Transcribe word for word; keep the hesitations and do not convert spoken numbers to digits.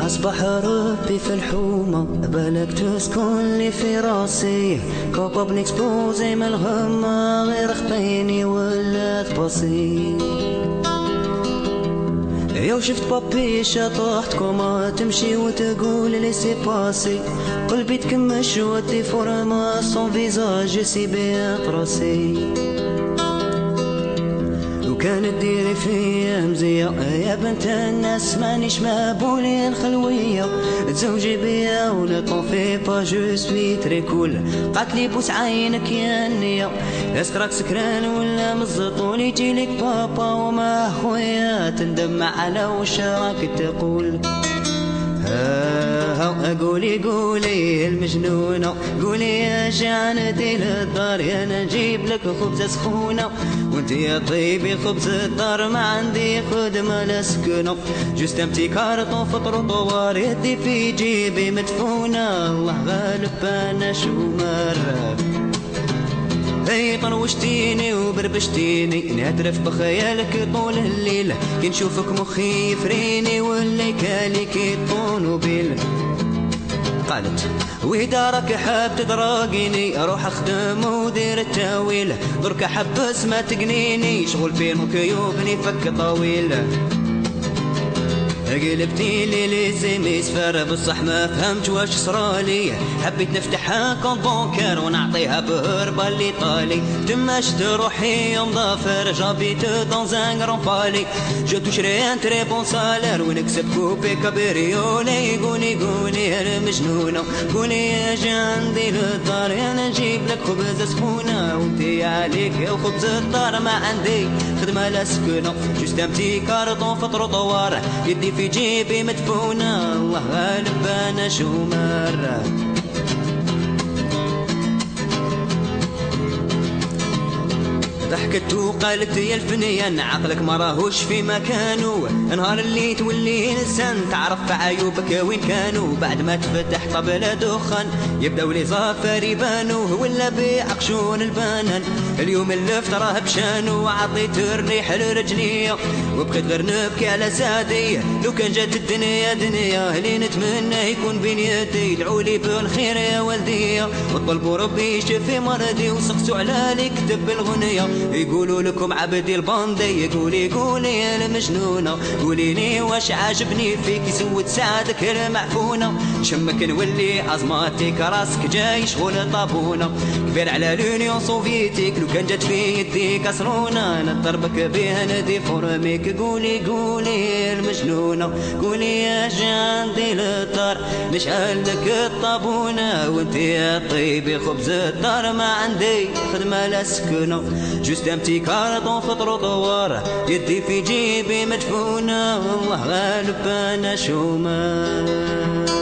أصبح ربي في الحومة، بالك تسكن لي في راسي. كوكب نكسبوزي من الغمة، غير خطيني ولات بسيط. يو شفت بابي شطحت كوما، تمشي وتقول لي سي باسي. قلبي تكمش ودي فورما، سون فيزاج سي بيان راسي. وكانت ديري فيا مزية يا بنت الناس، مانيش مقبولي الخلوية. تزوجي بيا ونطون في با جو سوي تري كول. قالتلي بوس عينك يا النية، اسك راك سكران ولا مزطون. يجيلك بابا وما خويا، تندم على وش راك تقول. ها قولي قولي المجنونة، قولي يا جاندي للدار، يا نجيب لك خبزة سخونة. وانت يا طيبي خبز الدار، ما عندي خدمة لا سكنة. جوست امتي كارطون في طروطوار، يدي في جيبي مدفونة. الله غالب انا شو مرة. هي طروشتيني وبربشتيني، نهترف بخيالك طول الليل. كي نشوفك مخي يفريني، واللي كالي كي الطونوبيل. قالت وإذا راك حاب تدراقيني، روح اخدم ودير التاويل. درك حبس ما تقنيني، شغل فين وكيوبني فك طويل. قلبتي لي لي سيمي سفر، بصح ما فهمت واش صرالي. حبيت نفتحها كونت بونكير ونعطيها بهربة الايطالي. تماش تروحي يوم ظافر، جابيت دون زان غران بالي. جو توش ريان تري بون سالير، ونكسب كوبي كابريولي. قولي قولي المجنونة، قولي يا جاندي للدار، انا نجيب لك خبز سخونة. وانتي عليك يا خبز الدار، ما عندي خدمة لا سكنة. جوست امتي كارطون في طروطوار، يدي في جيبي مدفونة. الله غالب انا شو مرة. ضحكت وقالت يا الفنيان، عقلك ما راهوش في مكانو. نهار اللي تولي انسان، تعرف عيوبك وين كانوا. بعد ما تفتح طبلة دخان، يبداو لي زافر يبانو. ولا بعقشون البنان، اليوم اللفت راه بشانو. عطيت الريح لرجليا، وبقيت غير نبكي على زادي. لو كان جات الدنيا دنيا، اللي نتمنى يكون بين يدي. دعولي بالخير يا والديا، وطلبوا ربي يشفي مرضي. وسقسوا على لي كتب الغنية، يقولوا لكم عبدي الباندي. قولي قولي يا المجنونة، قولي لي واش عاجبني فيك. يسود سعادك المعفونة، شمك نولي ازماتيك. راسك جاي شغل طابونة، كبير على لونيون سوفيتيك. لو كان جات في يدي كسرونة، نضربك بها ندي فورميك. قولي قولي المجنونة، قولي يا جاندي للدار، نشعل لك الطابونة. وانت يا طيبي خبز الدار، ما عندي خدمة لا سكنة. جوست امتي كارطون في طروطوار، يدي في جيبي مدفونة. والله غالب انا شو ما